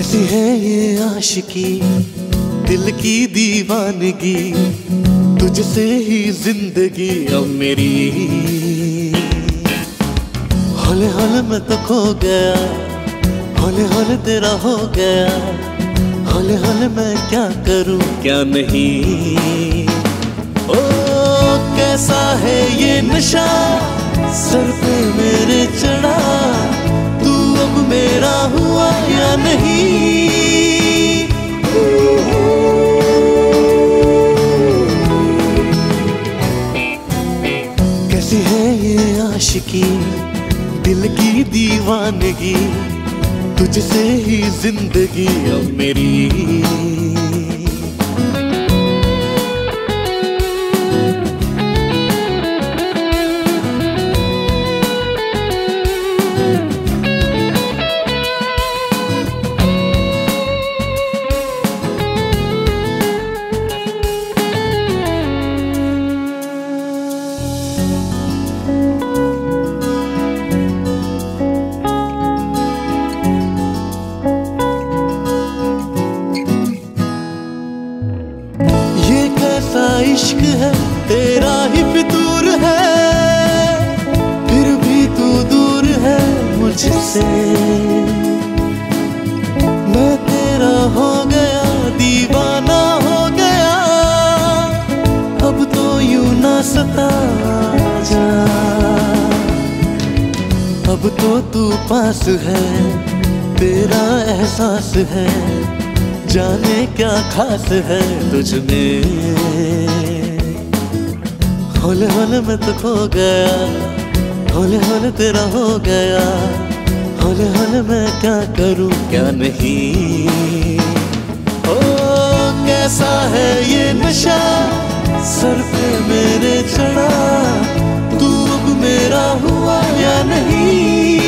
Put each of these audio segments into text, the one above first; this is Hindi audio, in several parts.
कैसी है ये आशिकी, दिल की दीवानगी, तुझसे ही जिंदगी अब मेरी। हौले हौले मैं तो खो गया, हौले हौले तेरा हो गया, हौले हौले मैं क्या करूं क्या नहीं। ओ कैसा है ये नशा सर पे मेरे चढ़ा, तू अब मेरा हुआ या नहीं। कैसी है ये आशिकी, दिल की दीवानगी, तुझसे ही जिंदगी अब मेरी। इश्क है तेरा ही फितूर है, फिर भी तू दूर है मुझसे। मैं तेरा हो गया, दीवाना हो गया, अब तो यूं ना सता जा। अब तो तू पास है, तेरा एहसास है, जाने क्या खास है तुझ में। हौले हौले मैं तो खो गया, हौले हौले तेरा हो गया, हौले हौले मैं क्या करूं क्या नहीं। ओ कैसा है ये नशा सर पे मेरे चढ़ा, तू अब मेरा हुआ या नहीं।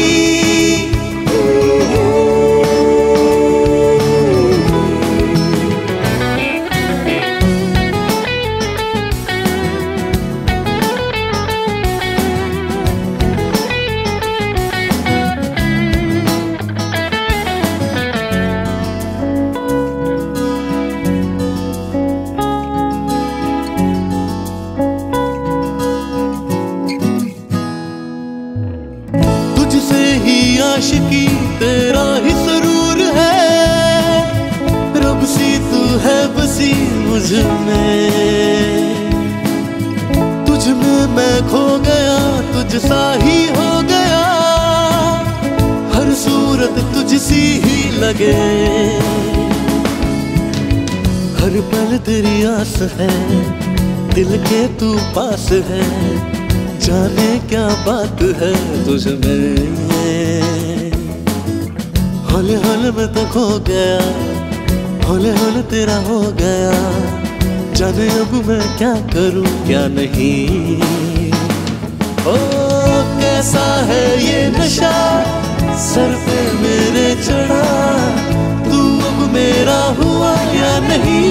तुझसे ही आशिकी तेरा ही सरूर है, रब सी तू है बसी मुझ में। तुझ में मैं खो गया, तुझ सा ही हो गया, हर सूरत तुझसी ही लगे। हर पल तेरी आस है, दिल के तू पास है, जाने क्या बात है तुझ में। हौले हौले मैं तो खो गया, हौले हौले तेरा हो गया, जाने अब मैं क्या करूं क्या नहीं। ओ कैसा है ये नशा सर पे मेरे चढ़ा, तू अब मेरा हुआ या नहीं।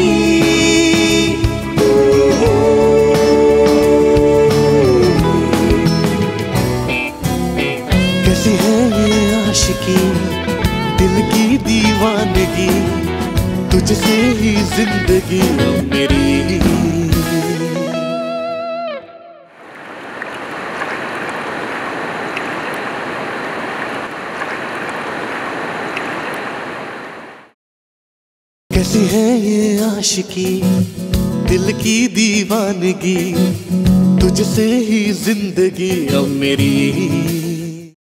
कैसी है ये आशिकी, दिल की दीवानगी, तुझसे ही जिंदगी अब मेरी। कैसी है ये आशिकी, दिल की दीवानगी, तुझसे ही जिंदगी अब मेरी।